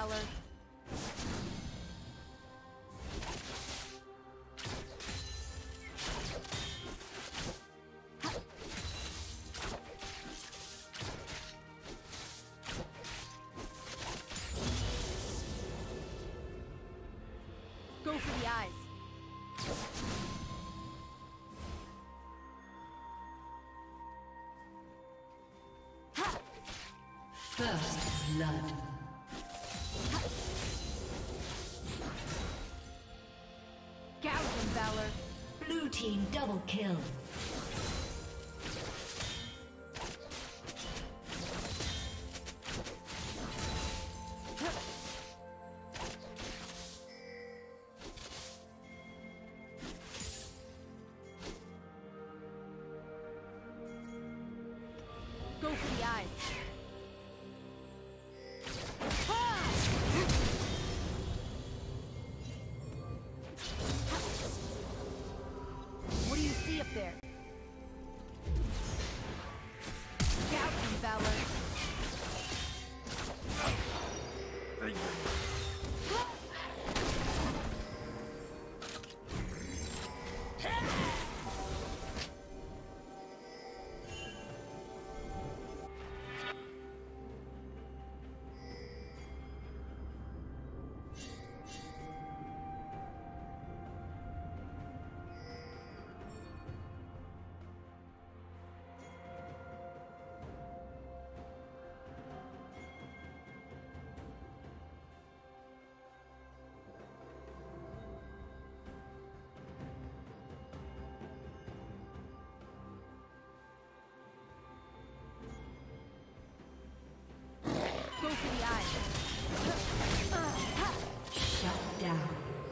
valor. Go for the eyes. First blood. Gouge valor. Blue team double kill. Go for the eyes. What do you see up there? Scout and valor. Go for the eyes. Shut down.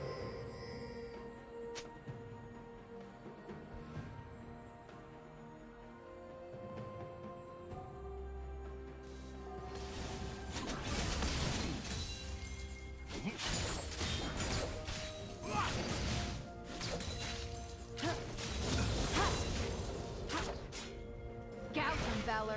Gouge and valor.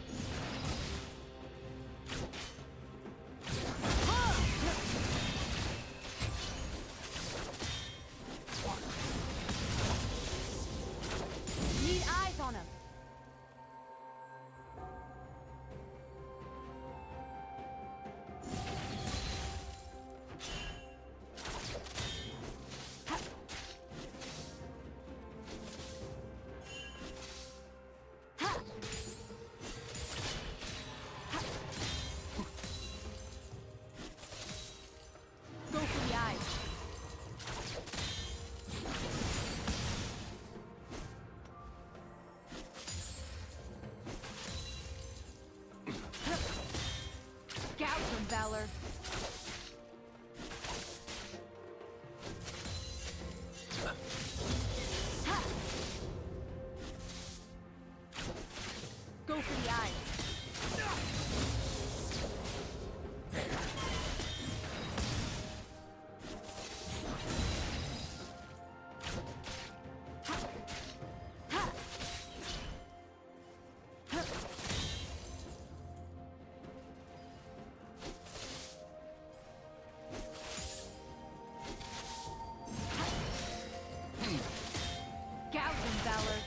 Need eyes on him. Go for the eyes. Gouge and valor. Go for the eyes. Gouge and valor.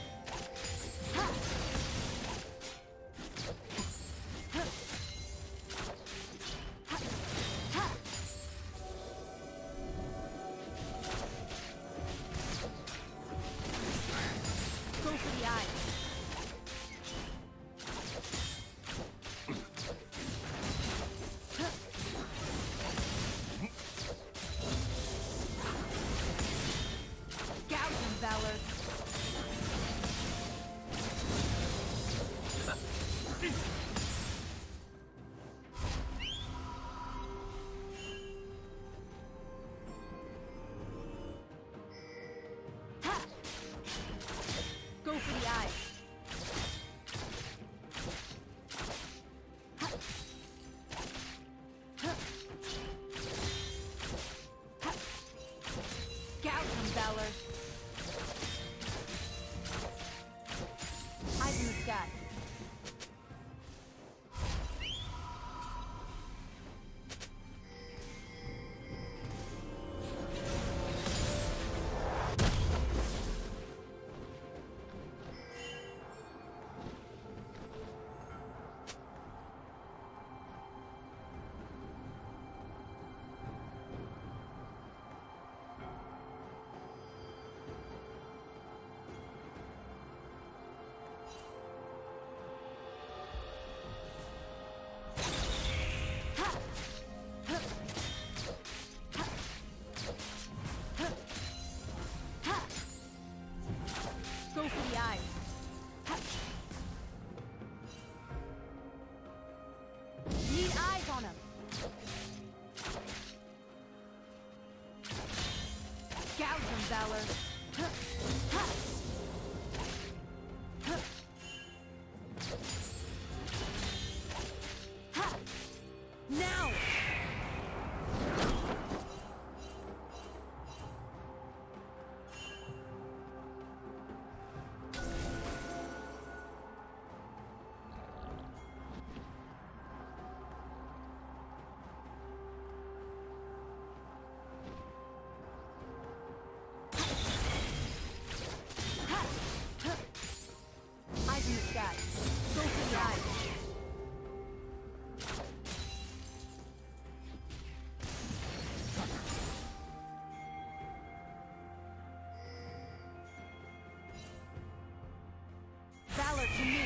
to me.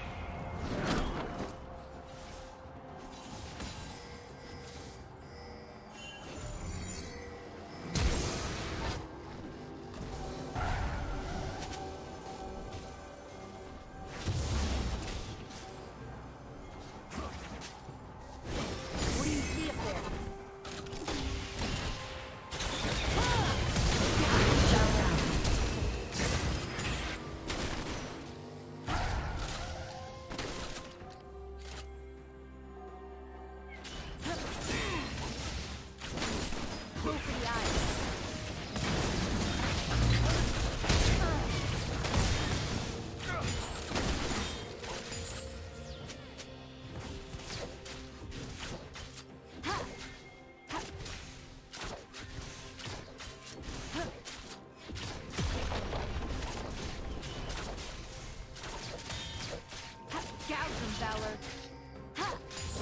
Valor. Ha!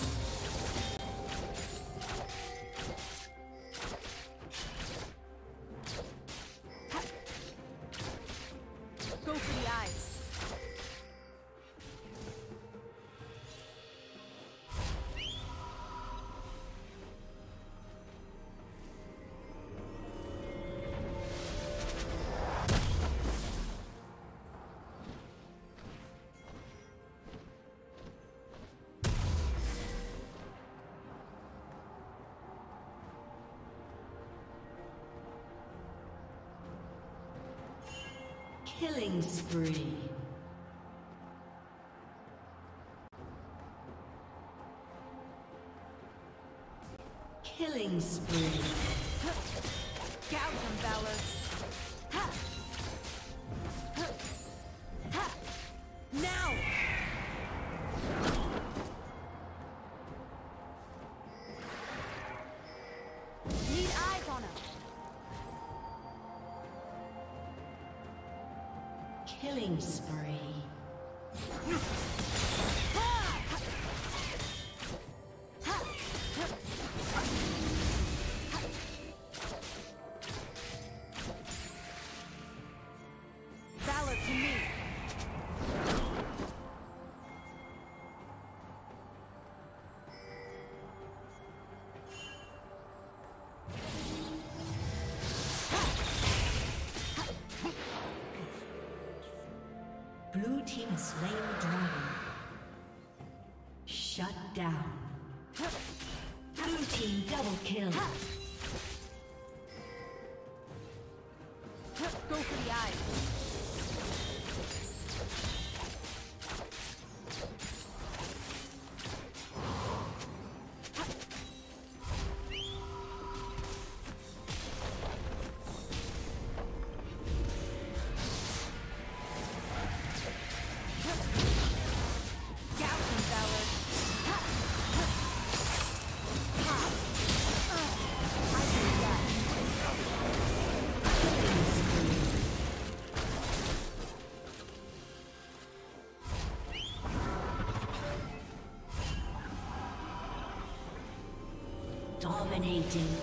Ha! Go for the eyes. Killing spree. Killing spree. Gouge him, Valor. Ha! Ha! Ha! Now! Need eyes on him. Killing spree. Valor to me. Blue team has slain the dragon. Shut down. Blue team double kill. Go for the eyes. Dominating.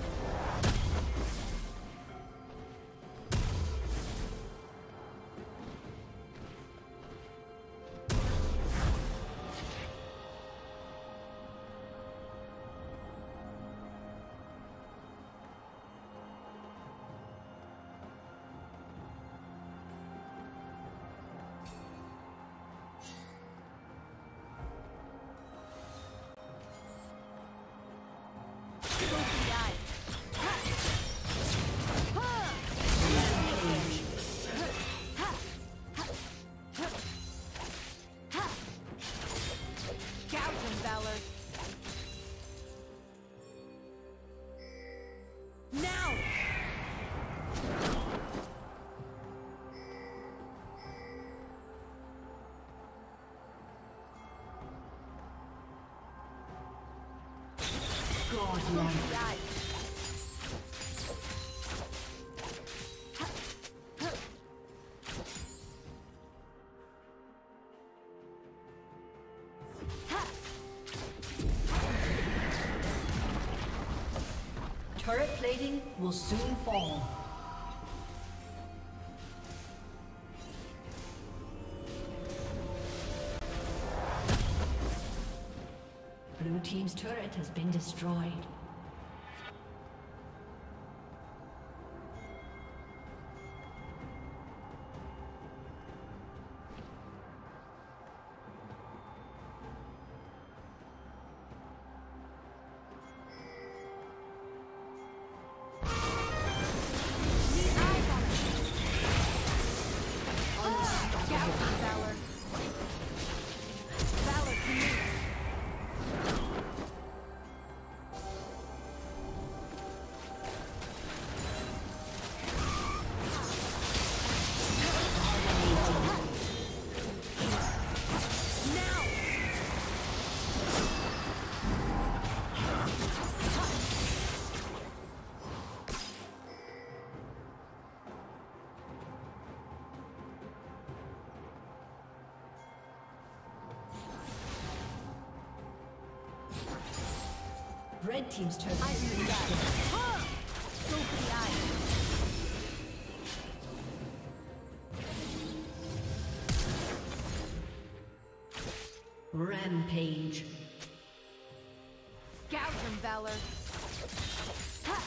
Godlike. Turret plating will soon fall. Blue team's turret has been destroyed. Red team's turret has been destroyed. Go for the eye. Rampage. Gouge him, Valor. Ha!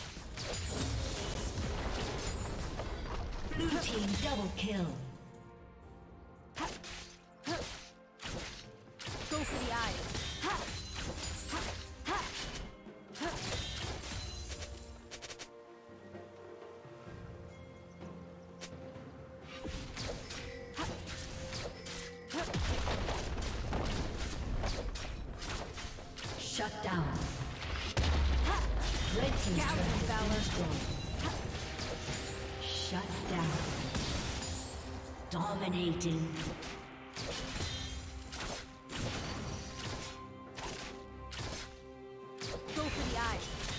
Blue team double kill. Go for the eye. Ha! Shut down. Red team's turret has been destroyed. Shut down. Dominating. Go for the eye.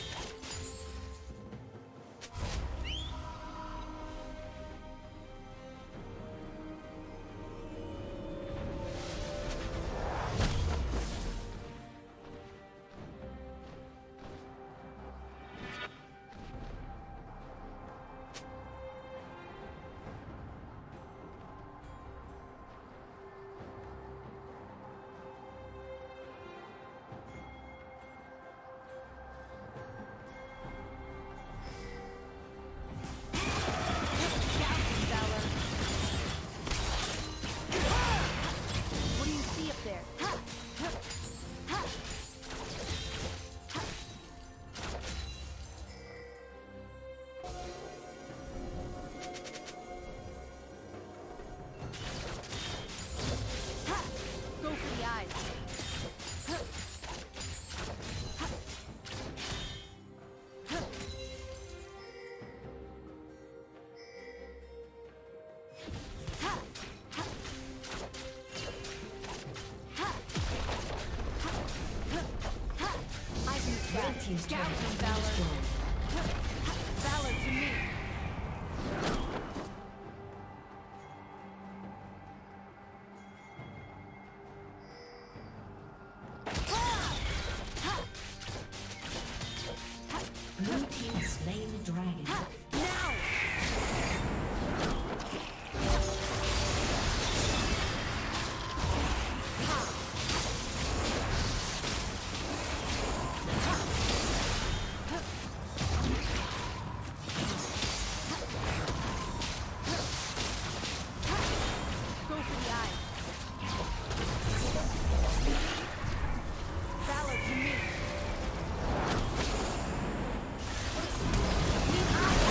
Red team's turret has been Valor. destroyed. Valor to me. Blue team has slain the dragon. Now! Go for the eye. Valor to me. Need eye.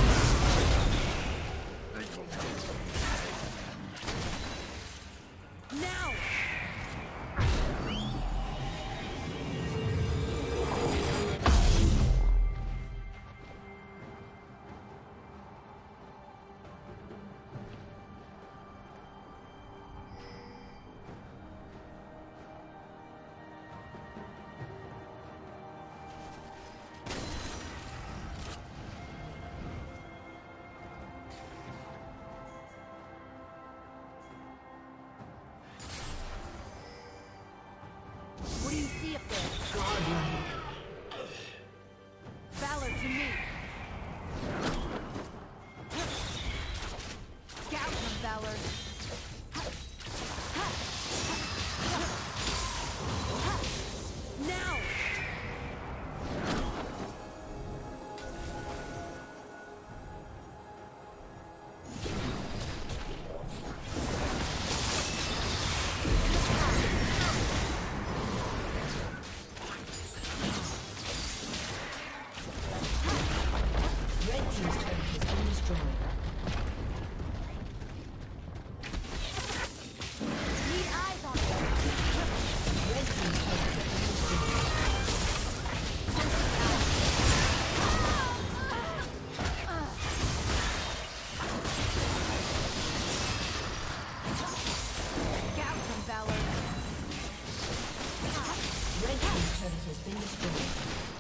has been destroyed.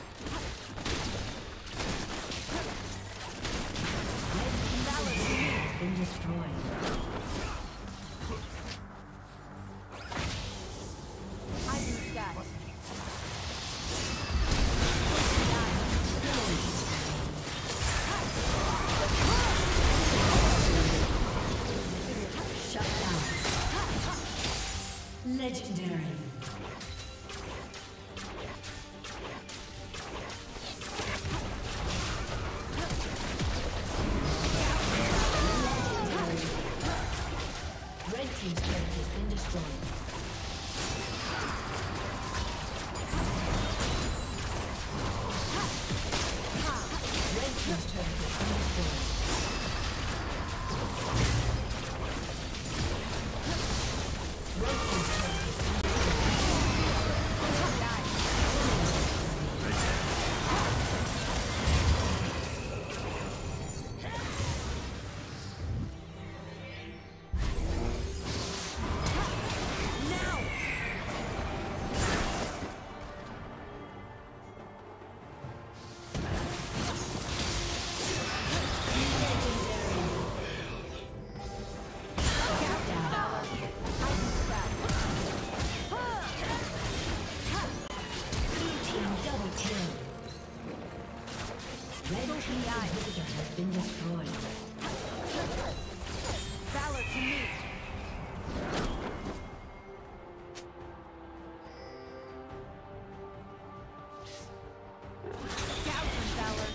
Red team's inhibitor has been destroyed. Legendary. Red team's turret has been destroyed. Red team's turret has been destroyed. Has been destroyed. Valor to me. Scout and valor.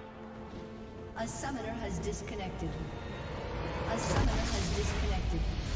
A summoner has disconnected. A summoner has disconnected.